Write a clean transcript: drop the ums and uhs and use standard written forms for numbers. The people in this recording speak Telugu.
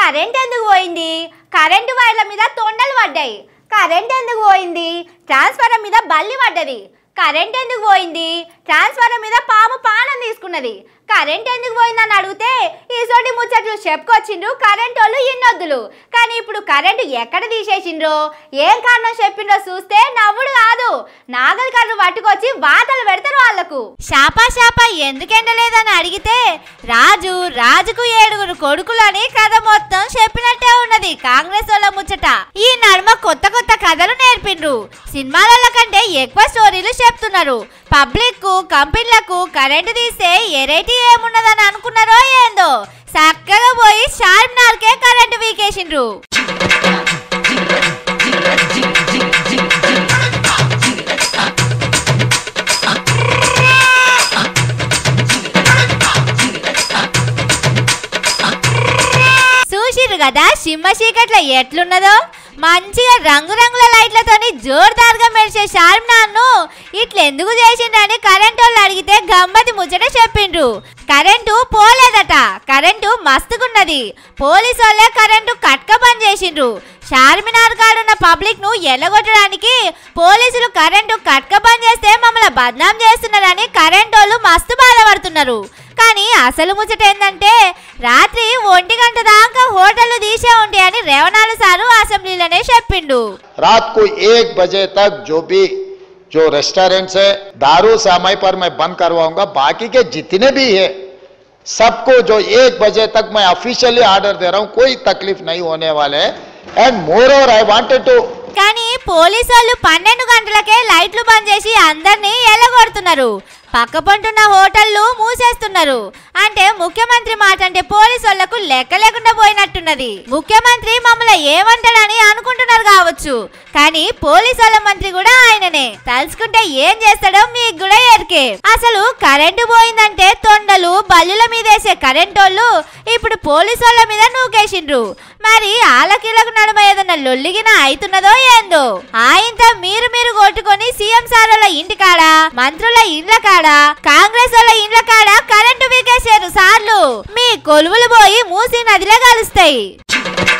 కరెంట్ ఎందుకు పోయింది? కరెంటు వైర్ల మీద తొండలు పడ్డాయి. కరెంట్ ఎందుకు పోయింది? ట్రాన్స్ఫార్మర్ మీద బల్లి పడ్డది. కరెంట్ ఎందుకు పోయింది? ట్రాన్స్ఫార్మర్ మీద పాము పానం తీసుకున్నది. కరెంట్ ఎందుకు పోయిందని అడిగితే ఈసోటి ముచ్చట్లు చెప్పుకొచ్చిండ్రు కరెంట్ వాళ్ళు ఇన్నొద్దులు. కానీ ఇప్పుడు కరెంటు ఎక్కడ తీసేసిండ్రో ఏం కారణం చెప్పిండ్రో చూస్తే నవ్వుడు కాదు, నాగలి కర్రు పట్టుకొచ్చి వాతలు పెడతారు వాళ్లకు. శాపా ఎందుకెండలేదని అడిగితే రాజుకు 7 కొడుకులని కథ మొత్తం చెప్పినట్టే ఉన్నది కాంగ్రెస్ వాళ్ళ ముచ్చట. ఈ నడుమ కొత్త కథలు నేర్పిండ్రు. సినిమాల కంటే ఎక్కువ స్టోరీలు చెప్తున్నారు. పబ్లిక్ కు కంపెనీలకు కరెంటు తీస్తే ఎరైటీ ఏమున్నదని అనుకున్నారో ఏందో చక్కగా పోయి చార్మినార్కే కరెంటు వీకేసిండ్రు. చూసిరు కదా సింహ చీకట్ల ఎట్లున్నదో. మంచిగా రంగురంగుల లైట్లతోని జోర్దార్గా మెరిసే చార్మినార్ను ఇట్లెందుకు చేసిండ్రని కరెంట్ వాళ్ళు అడిగితే గమ్మతి ముచ్చట చెప్పిండ్రు. కరెంటు పోలేదట, కరెంటు మస్తుకున్నది. పోలీసు వాళ్ళే కరెంటు కట్క బంద్ చేసిండ్రు. చార్మినార్ కాడున్న పబ్లిక్ ను ఎల్లగొట్టడానికి పోలీసులు కరెంటు కట్క బంద్ చేస్తే మమ్మల్ని బద్నాం చేస్తున్నారని కరెంట్ వాళ్ళు మస్తు బాధపడుతున్నారు. కానీ అసలు ముచ్చట ఏంటంటే రాత్రి 1 గంట దాకా హోటళ్లు తీసే ఉంటాయని రేవణాలు సారు అసెంబ్లీలోనే చెప్పిండు. रात को 1 बजे तक जो रेस्टोरेंट्स है दारू समय पर मैं बंद करवाऊंगा. बाकी के जितने भी है सबको जो 1 बजे तक मैं ऑफिशियली ऑर्डर दे रहा हूं, कोई तकलीफ नहीं होने वाले. And moreover I wanted to కానీ పోలీసు వాళ్ళు 12 గంటలకే లైట్లు బంద్ చేసి అందరినీ ఎల్లగొడుతున్నారు. పక్కపంటున్న హోటళ్లు మూసేస్తున్నారు. అంటే ముఖ్యమంత్రి మాట అంటే పోలీసు వాళ్లకు లెక్క లేకుండా పోయినట్టున్నది. ముఖ్యమంత్రి మమ్మల్ని ఏమంటాడని అనుకుంటున్నారు కావచ్చు, కానీ పోలీసు వాళ్ళ మంత్రి కూడా ఆయననే. తలుచుకుంటే ఏం చేస్తాడో మీకు కూడా ఎరికే. అసలు కరెంటు పోయిందంటే తొండలు బల్లుల మీద వేసే కరెంట్ వాళ్ళు ఇప్పుడు పోలీసు వాళ్ళ మీద నూకేసిండ్రు. మరి ఆలకీలకు నడుమ ఏదన్నా లొల్లిగిన అవుతున్నదో ఏందో. ఆయంత మీరు కొట్టుకొని సీఎం సార్ల ఇంటి కాడ, మంత్రుల ఇండ్ల కాడ, కాంగ్రెస్ వాళ్ళ ఇండ్ల కాడ కరెంటు వీకేశారు సార్లు. మీ కొలువులు పోయి మూసి నదిలో కలుస్తాయి.